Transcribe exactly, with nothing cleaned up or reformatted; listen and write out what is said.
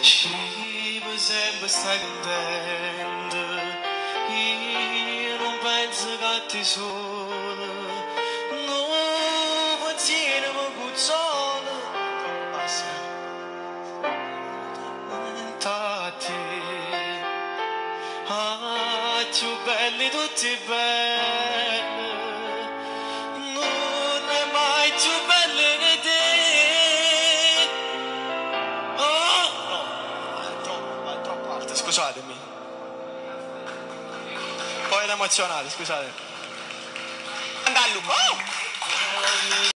Scrivo sempre stai contento, io non penso che ti sono, non pensiero mi cucciolo, basta, a te, ah, più belli tutti belli, non è mai più belli di te. Scusatemi, poi era emozionale, scusate. Andallo. Oh!